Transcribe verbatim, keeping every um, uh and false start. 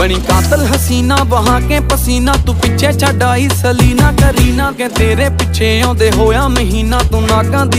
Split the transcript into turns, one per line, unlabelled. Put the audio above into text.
बनी कातल हसीना बहा के पसीना, तू पिछे छड़ आई सलीना करीना के तेरे पिछे आउंदे होया महीना, तू नाकां दी